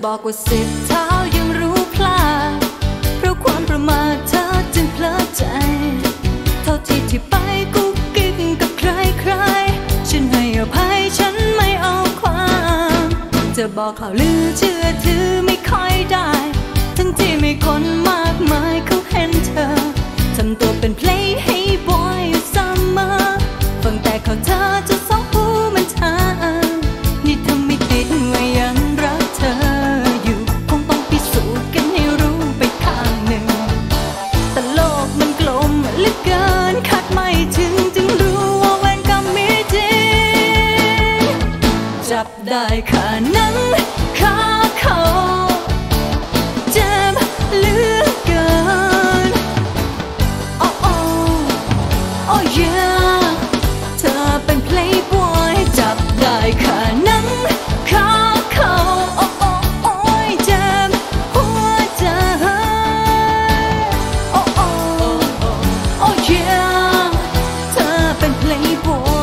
บอกว่า10 เท้ายังรู้พลาดเพราะความประมาทเธอจึงเพลิดใจเท่าที่ไปกุ๊กกิ๊กกับใครฉันให้อภัยฉันไม่เอาความจะบอกข่าวลือเชื่อถือไม่ค่อยได้ทั้งที่มีคนมากมายเขาเห็นเธอทำตัวเป็นเพลย์ให้บอยอยู่เสมอฟังแต่ข่าวเธอจะสองหูมันชานี่ทำไม่ติดว่ายังรักเธออยู่คงต้องพิสูจน์กันให้รู้ไปข้างหนึ่งแต่โลกมันกลมเหลือเกินคาดไม่ถึงจึงรู้ว่าเวรกรรมมีจริงจับได้ขานังขาเขาเจ็บเหลือเกินโอ้โอ้โอ้ยเธอเป็นเพลย์บอยจับได้ขานังขาเขาโอ้โอ้โอ้ยเจ็บหัวใจโอ้โอ้โอ้ยเธอเป็นเพลย์บอย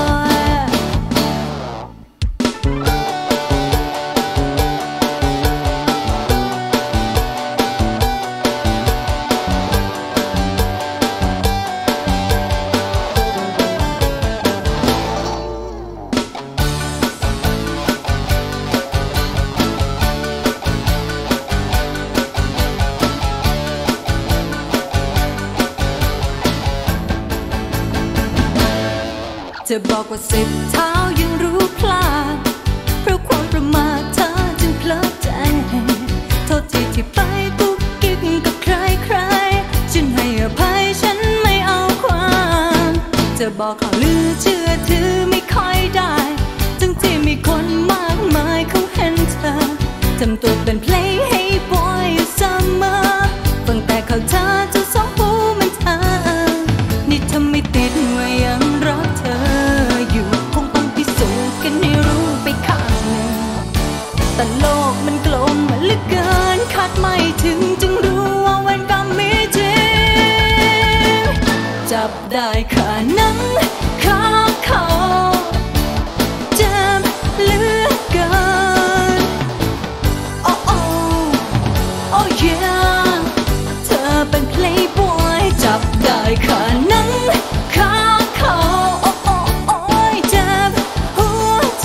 จะบอกว่า10 เท้ายังรู้พลาดเพราะความประมาทเธอจึงเพลิดใจโทษที่ไปกุ๊กกิ๊กกับใครฉันให้อภัยฉันไม่เอาความจะบอกข่าวลือเชื่อถือไม่ค่อยได้ทั้งที่มีคนมากมายเขาเห็นเธอทำตัวเป็นเพลย์ให้บอยอยู่เสมอฟังแต่ข่าวเธอจะสองหูมันเธอนี่ทำไม่ติดว่ายังรักเธออยู่คงต้องพิสูจน์กันให้รู้ไปข้างหนึ่งแต่โลกมันกลมเหลือเกินคาดไม่ถึงจึงรู้ว่าเวรกรรมมีจริงจับได้ขานังขาเขาเจ็บเหลือเกินโอ้โอ้โอ้ยเธอเป็นเพลย์บอยจับได้ขานังขาเขาโอ้โอ้โอ้ยเจ็บหัวใจ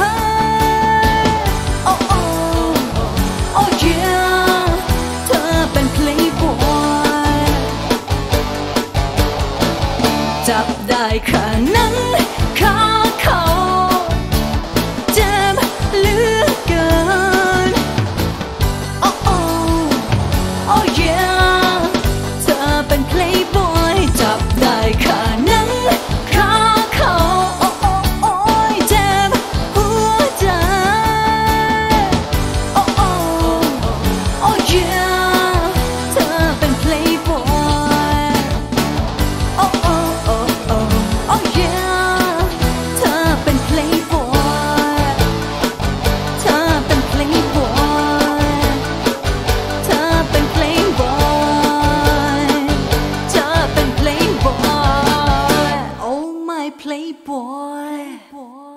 โอ้โอ้โอ้ยเธอเป็นเพลย์บอยจับได้ขานังขาเขาเจ็บเหลือเกินโอ้โอ้โอ้ยเธอเป็นเพลย์บอยจับได้ขานังขาเขาโอ้โอ้โอ้ยเจ็บหัวใจโอ้โอ้โอ้ยเธอเป็นเพลย์บอยโอ้โอ้โอ้โอ้โอ้ยเธอเป็นเพลย์บอยเธอเป็นเพลย์บอยเธอเป็นเพลย์บอยเธอเป็นเพลย์บอย Oh my playboy